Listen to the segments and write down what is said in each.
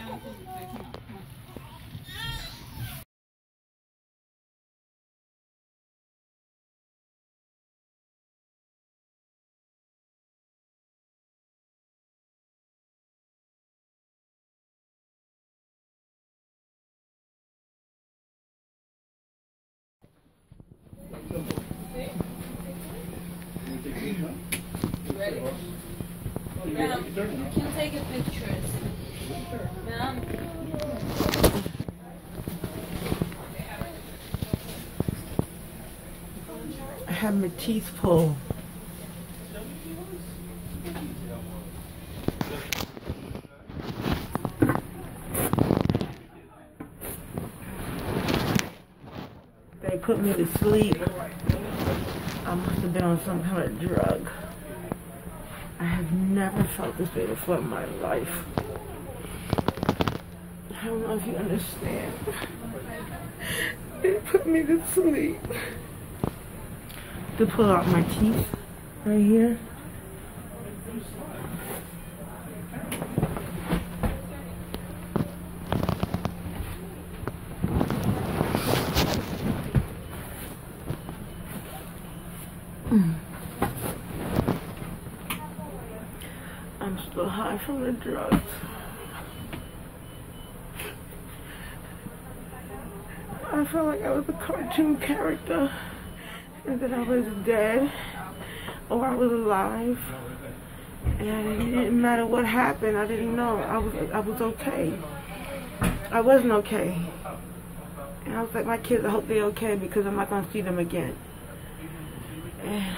Ready? Ma'am, you can take a picture. Ma'am. I had my teeth pulled. They put me to sleep. I must have been on some kind of drug. I have never felt this way before in my life. I don't know if you understand. They put me to sleep. To pull out my teeth right here. I'm still high from the drugs. I felt like I was a cartoon character and that I was dead or I was alive. And it didn't matter what happened. I didn't know. I was okay. I wasn't okay. And I was like, my kids, I hope they're okay because I'm not going to see them again. And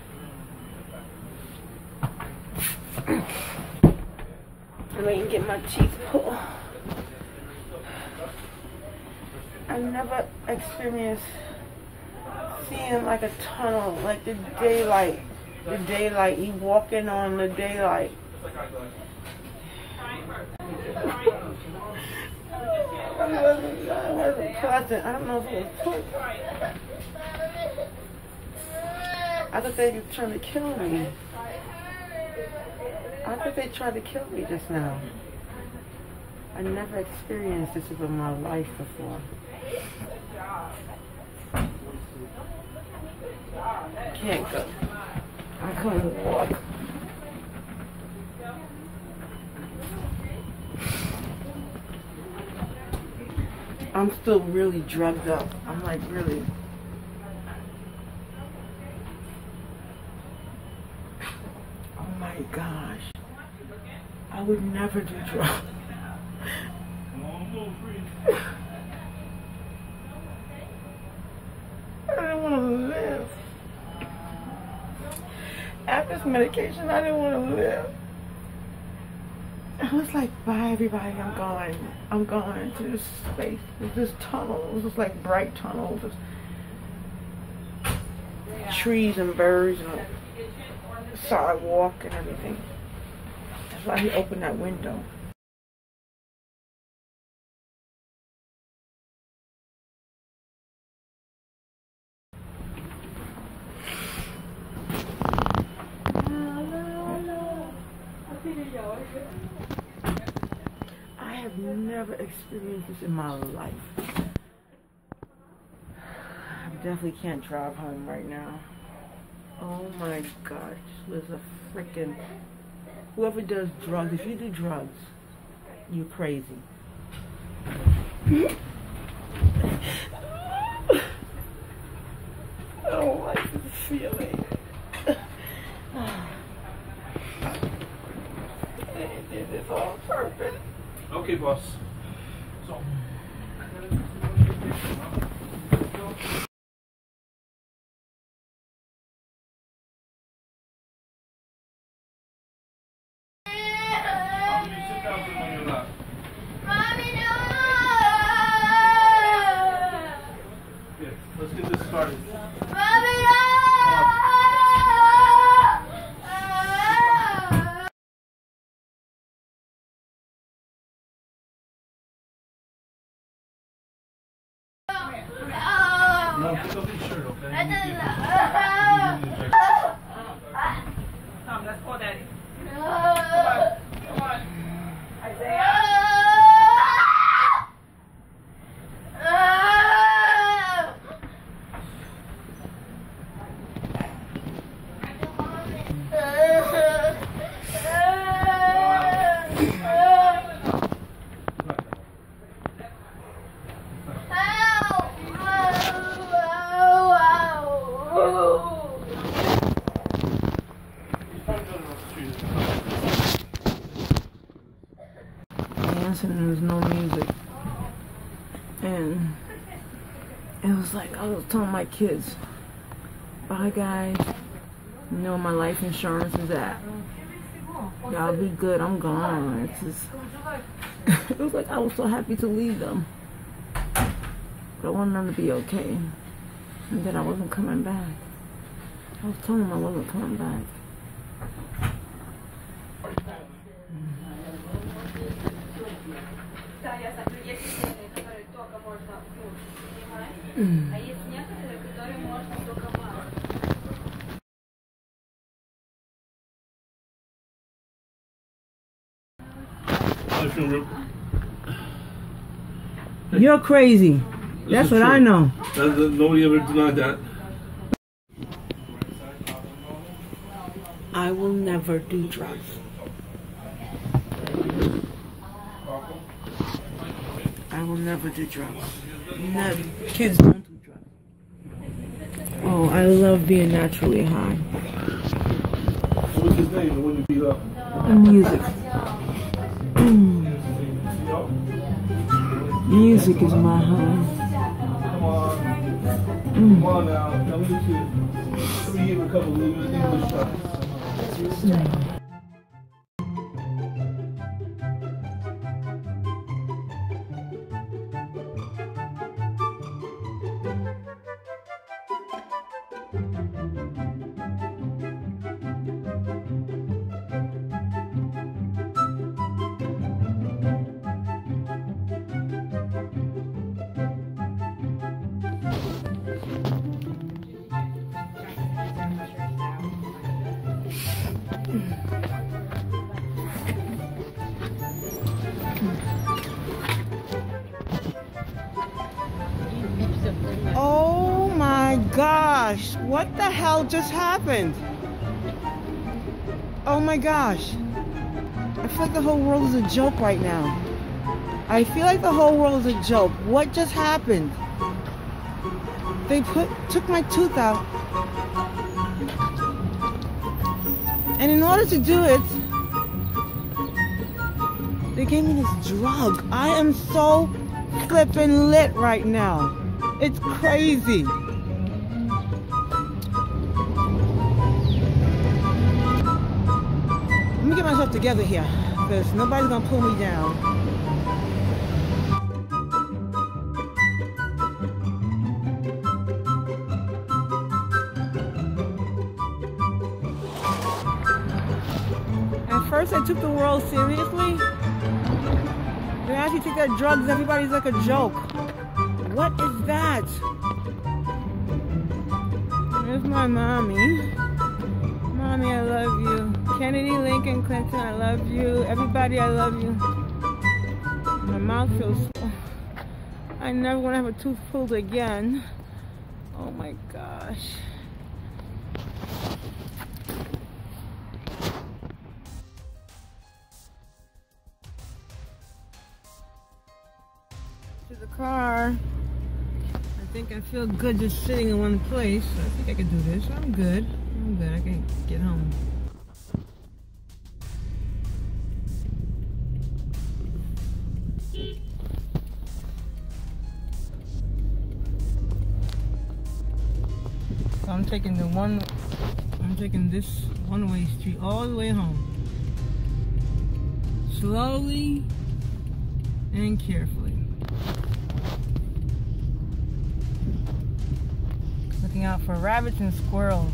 I can get my teeth pulled. I never experienced seeing like a tunnel, like the daylight, you walking on the daylight. It wasn't pleasant. I don't know if it was pleasant. I thought they were trying to kill me. I thought they tried to kill me just now. I never experienced this in my life before. Can't go. I couldn't walk. I'm still really drugged up. I'm like really. Oh my gosh. I would never do drugs. I didn't want to live. After this medication, I didn't want to live. I was like, bye everybody, I'm going to this space, this tunnel. It was just like bright tunnels, just trees and birds and a sidewalk and everything. That's why he opened that window. I have never experienced this in my life. I definitely can't drive home right now. Oh my gosh, this was a freaking... Whoever does drugs, if you do drugs, you're crazy. I don't like this feeling. They did this on purpose. Okay, boss. So. Mommy, no! Yeah, let's get this started. Mommy, no! No, pick up your shirt, okay? Tom, let's call Daddy. Come Come on. Isaiah. connection and there's no music. And it was like I was telling my kids, bye guys, you know my life insurance is at. Y'all be good, I'm gone. It's just, it was like I was so happy to leave them. But I wanted them to be okay. And that I wasn't coming back. I was telling them I wasn't coming back. You're crazy. That's what I know. Nobody ever denied that. I will never do drugs. I will never do drugs. Never. Kids don't do drugs. Oh, I love being naturally high. What's his name? The one you beat up? Music. Music is my high. Come on. Come on now. Let me give a couple of English shots. Oh my gosh, what the hell just happened? Oh my gosh. I feel like the whole world is a joke right now. I feel like the whole world is a joke. What just happened? They took my tooth out. And in order to do it, they gave me this drug. I am so flippin' lit right now. It's crazy. Let me get myself together here, because nobody's gonna pull me down. At first I took the world seriously. They actually take their drugs, everybody's like a joke. What is that? There's my mommy. Mommy, I love you. Kennedy, Lincoln, Clinton, I love you. Everybody, I love you. My mouth feels... I never want to have a tooth pulled again. Oh my gosh. To the car. I think I feel good just sitting in one place. I think I can do this. I'm good. I'm good. I can get home. So I'm taking this one-way street all the way home. Slowly and carefully. Looking out for rabbits and squirrels.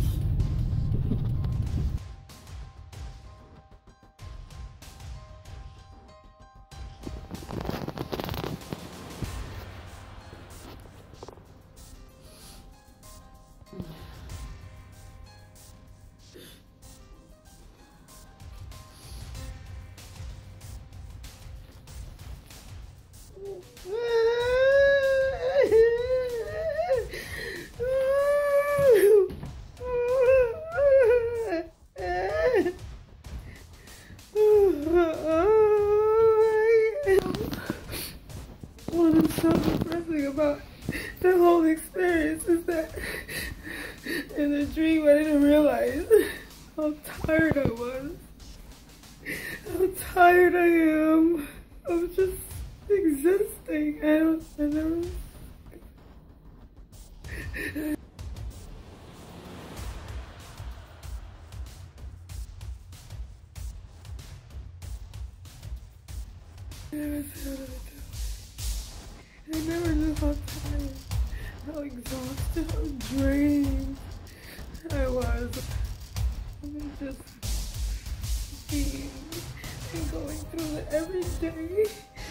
What is so depressing about the whole experience is that in the dream I didn't realize how tired I was. How tired I am. I'm just existing. I never. I never knew how tired, how exhausted, how drained I was. I mean, just being and going through it every day.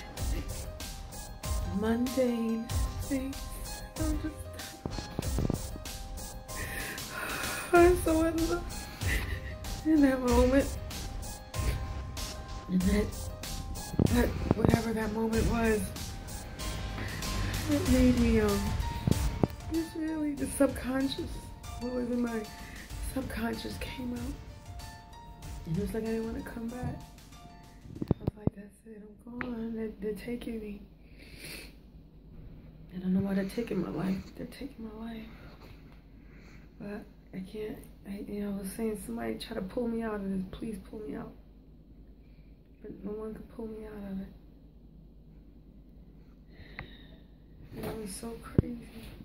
Mundane things. I'm so in that moment. And that whatever that moment was, it made me, it's really the subconscious, what was in my subconscious came out. And it was like I didn't want to come back. I was like, that's it, I'm gone. They're taking me. I don't know why they're taking my life. They're taking my life. But I can't, I was saying somebody try to pull me out of this. Please pull me out. But no one could pull me out of it. And it was so crazy.